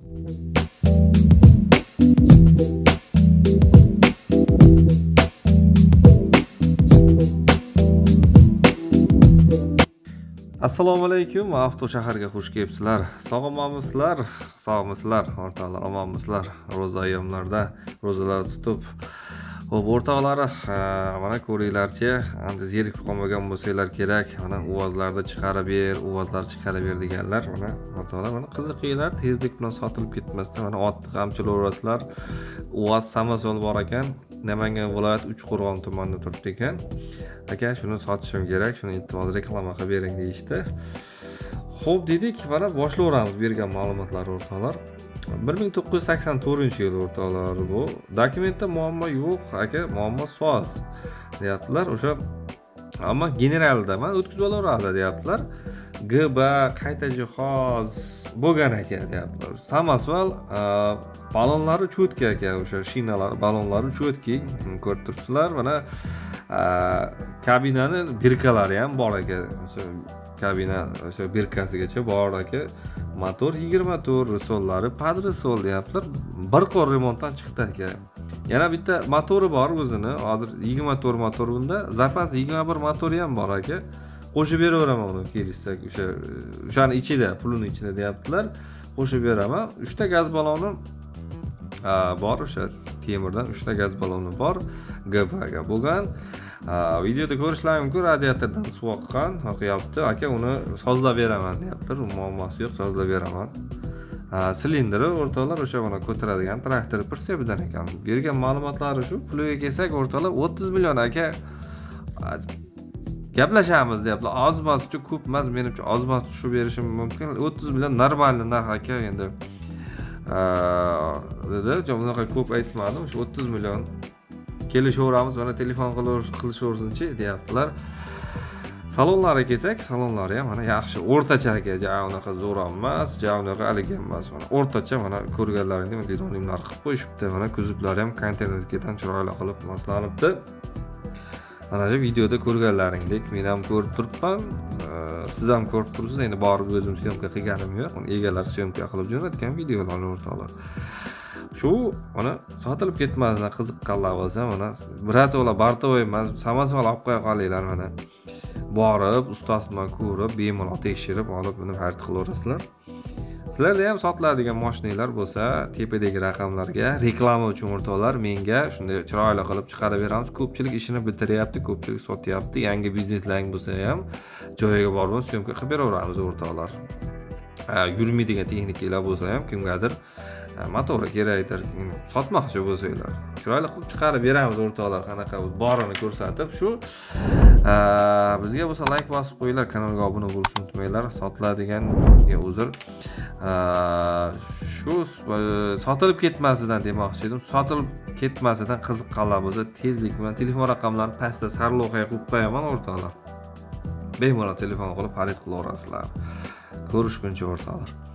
Assalomu alaykum, Avto shaharga xush kelibsizlar. Sog'monmisizlar? Sog'misizlar, o'rtoqlar, omonmisizlar? Ro'za ayyomlarda ro'zalar tutib. Xo'p, o'rtoqlar, mana ko'ringlarchi, endi zerikib qolmagan bo'lsanglar kerak. Mana ovozlarni chiqarib ber deganlar. Mana o'rtoqlar, mana qiziqinglar, tezlik bilan sotilib ketmasdan mana otni qamchilayverasizlar. Ovoz Samasol bor ekan. Namangan viloyati Uchqo'rg'on tumanida turibdi ekan. Aka, shuni sotishim kerak, shuni iltimos reklama qilib bering deyishdi. Xo'p dedik, mana boshlayveramiz bergan ma'lumotlar o'rtoqlar. 1984-yil o'rtoqlar bu. Dokumentda muammo yo'q, aka, muammo soz deyaptilar. O'sha ammo generalda mana o'tkazib olaveradi deyaptilar. GB qayta jihoz bo'lgan aka deyaptilar. Samasval balonlari cho'tka aka, o'sha shinalar balonlari cho'tki ko'rib turibsizlar. Mana kabinani birkalari ham bor aka. O'sha kabina o'sha birkasigacha bor aka. Motor 24, risollari padrisol deyaptilar. Bir qor remontdan chiqdi aka. Yana bitta motori bor o'zini. Hozir 24 motor bunda. Zapas 21 motori ham bor aka. Qo'shib beraveraman uni kelishsak, o'shani ichida, pulini ichida deyaptilar. Qo'shib beraman. 3 ta gaz baloni bor, o'sha temirdan 3 ta gaz baloni bor. GB bo'lgan. Videoda ko'rishlar mumkin, radiatordan suv oqyapti. Aka, uni sozlab beraman deyaptilar. Muammosi yo'q, sozlab beraman. Silindri o'rtoqlar o'sha mana ko'taradigan traktor Persebdan ekan. Bergan ma'lumotlari shu. Puliga kelsak o'rtoqlar 30 million aka. Gaplashamiz deyaptilar. Ozmas uchun ko'p emas, menimcha ozmas tushib berishim mumkin. 30 million normalniy narx aka endi. Dedi, bunaqa ko'p aytmadim. Shu 30 million kelishaveramiz, mana telefon qilishaversinchi deyaptilar. Salonlariga kelsak, salonlari ham mana yaxshi, o'rtacha aka, unaqa zo'r emas, unaqa alik emas. Mana o'rtacha, mana ko'rganlaringdek didonimlar qilib qo'yishibdi. Mana kuzublari ham konteynerdan chiroyli qilib moslanibdi. Mana shu videoda ko'rganlaringdek men ham ko'rib turibman. Siz ham ko'rib turibsiz. Endi borib o'zim syomka qilganim yo'q. Egalar syomka qilib jo'natgan videolarni o'rtoqlar. Shu mana sotilib ketmasdan qiziqqanlar bo'lsa, mana birato'la bartovoy emas, samasval olib qo'ya qolinglar mana. Borib, ustasini ko'rib, bemalol tekshirib olib buni xarid qilaverasizlar. Sizlarda ham sotiladigan mashinalar bo'lsa, tepadagi raqamlarga reklama uchun o'rtoqlar menga shunday chiroyli qilib chiqarib beramiz. Ko'pchilik ishini bitiryapti, ko'pchilik sotyapti. Yangi bizneslar bo'lsa ham joyiga borib syomka qilib beraveramiz o'rtoqlar. Yurmaydigan texnikalar bo'lsa ham kimgadir motori kerakdir, sotmoqchi bo'lsanglar, chiroyli qilib chiqarib beramiz o'rtoqlar. Qanaqa borini ko'rsatib, shu bizga bo'lsa like bosib qo'yinglar, kanalga obuna bo'lishni unutmanglar. Sotiladiganiga uzr. Shu sotilib ketmasidan demoqchi edim. Sotilib ketmasidan qiziqqanlar bo'lsa, tezlik bilan telefon raqamlarini pastda sarlavhaga qo'yib qo'yaman o'rtoqlar. Bemalol telefon qilib xarid qilaverasizlar. Ko'rishguncha o'rtoqlar.